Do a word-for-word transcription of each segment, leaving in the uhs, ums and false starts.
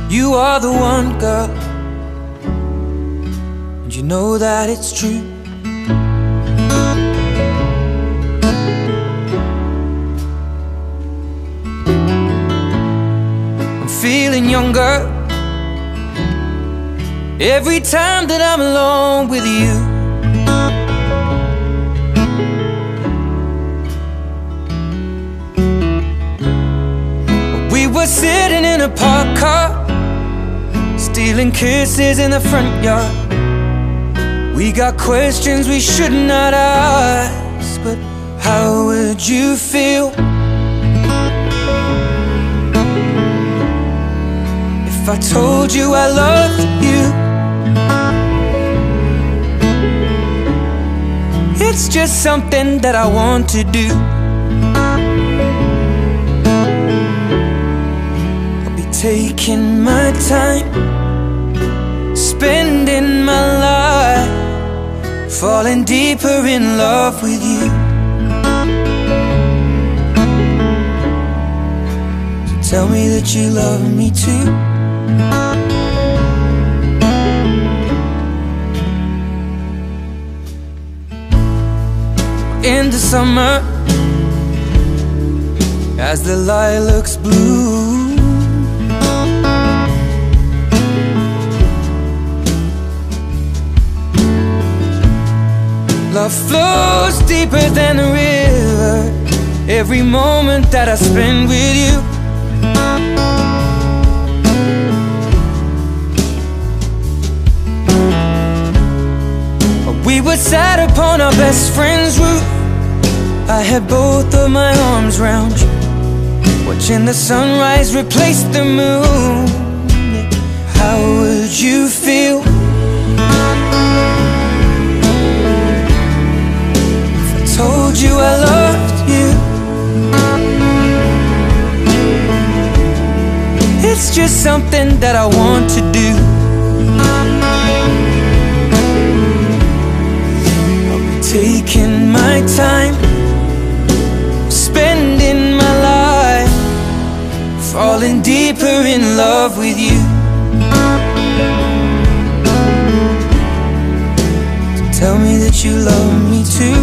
You are the one, girl, and you know that it's true. I'm feeling younger every time that I'm alone with you. We were sitting in a parked car, stealing kisses in the front yard. We got questions we should not ask, but how would you feel if I told you I loved you? It's just something that I want to do. I'll be taking my time, spending my life, falling deeper in love with you. So tell me that you love me too. In the summer, as the lilacs bloom, love flows deeper than the river. Every moment that I spend with you, we were sat upon our best friend's roof. I had both of my arms round you, watching the sunrise replace the moon. How would you feel if I told you I loved you? It's just something that I want to do. I'll be taking my time, spending my life, falling deeper in love with you. So tell me that you love me too.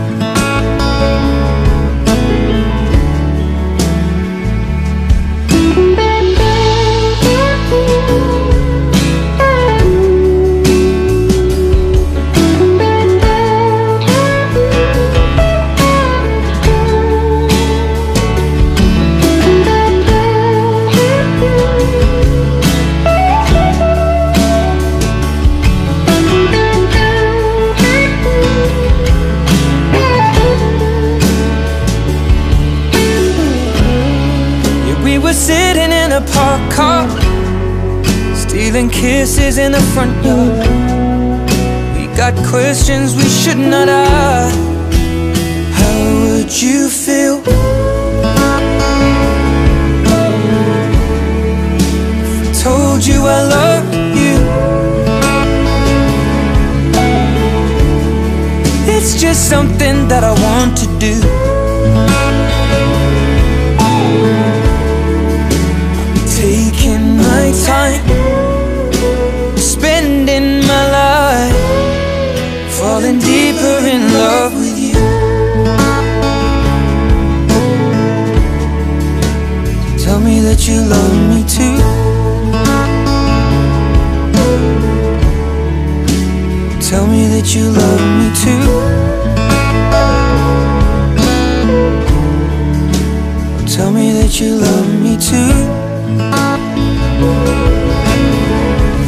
We were sitting in a parked car, stealing kisses in the front yard. We got questions we should not ask. How would you feel if I told you I loved you? It's just something that I want to do. Taking my time, spending my life, falling deeper in love with you. Tell me that you love me too. Tell me that you love me too. Tell me that you love me too.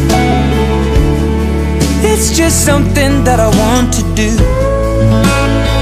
It's just something that I want to do.